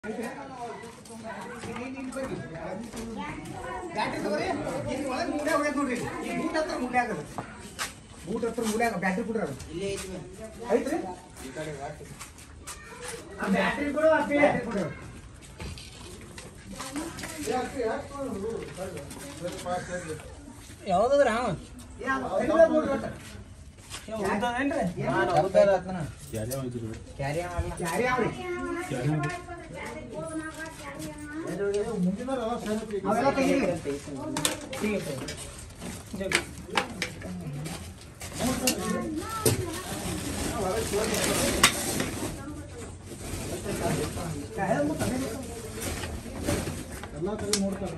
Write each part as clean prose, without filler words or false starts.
boot ಹತ್ರ ಮೂಲ್ಯಾಗ battery ಕೊಡ್ರ ಐತ್ರಿ battery ಕೊಡು ಬ್ಯಾಟ್ರಿ ಕೊಡು ಯಾವ್ದದ್ರ ಎಲ್ಲ ಕಡೆ ನೋಡ್ತಾರೆ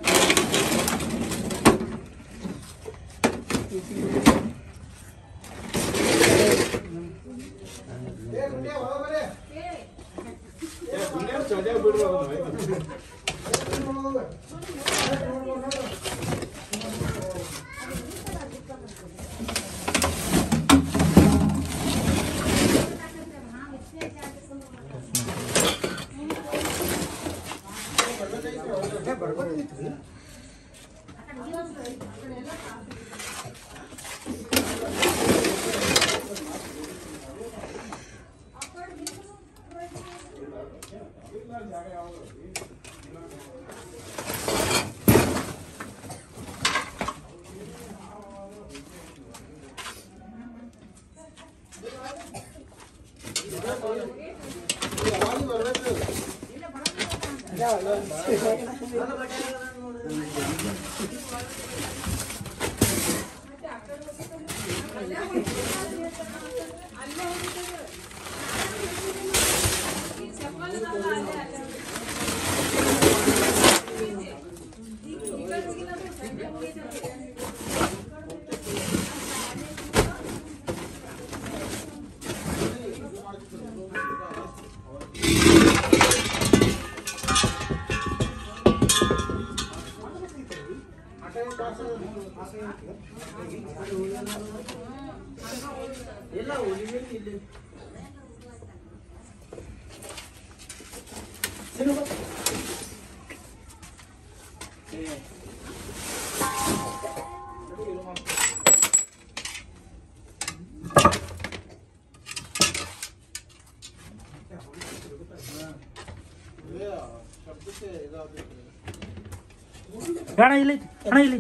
ಹಣ ಇಲ್ಲ ಹಣ ಇಲ್ಲ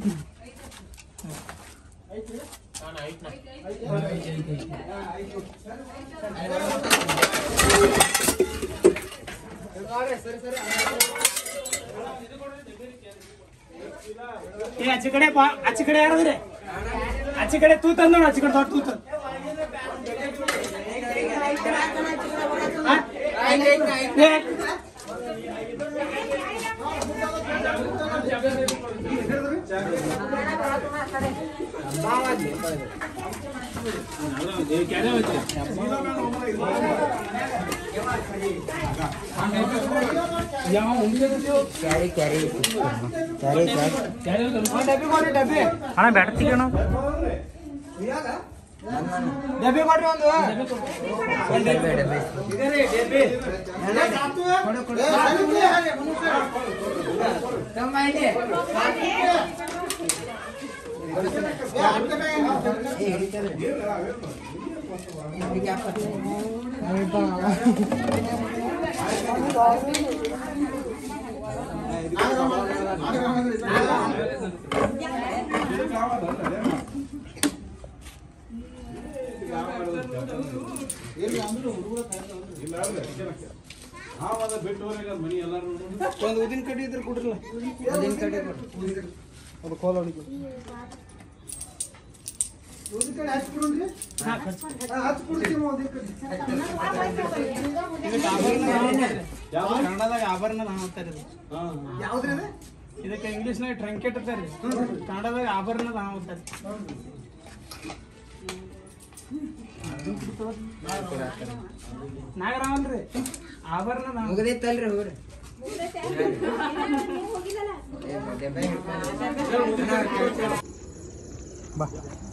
ಆಚೆ ಕಡೆ ಆಚೆ ಕಡೆ ಯಾರಾದ್ರೆ ಆಚೆ ಕಡೆ ತೂ ತಂದ ನೋಡು ಆಚೆ ಕಡೆ ದೊಡ್ಡ ತೂ ತಂದ ಹಣ ಬ್ಯಾಟ ತೆಗೋಣ ಡಬ್ಬಿ ಕೊಡ್ರಿ ಒಂದು ಒಂದು ಉದಿನ ಕಡ್ಡಿ ಇದ್ರೆ ಕೊಡ್ರಲ್ಲ ಉದಿನ ಕಡ್ಡಿ ಅದು ಕೋಲ ಹೊಡಿಕೊ ಉದಿನ ಕಡ್ಡಿ ಹಚ್ಕೊಡ್ರಿ ಹಚ್ಕೊಡ್ತೀವಿ ಉದಿನ ಕಡ್ಡಿ ಕನ್ನಡದಾಗ ಆಭರಣ ನಾವು ಅಂತಾರೆ ಯಾವ್ದ್ರಿ ಅದು ಇದಕ್ಕೆ ಇಂಗ್ಲೀಷ್ನಾಗ ಟ್ರಂಕೆಟ್ ಅಂತಾರೆ ಕನ್ನಡದಾಗ ಆಭರಣ ನಾವು ಅಂತಾರೆ ನಾಗರಾಮಲ್ರಿ ಆಭರಣ ಮುಗದೈತಲ್ರಿ ಹೋಗ್ರಿ ಬಾ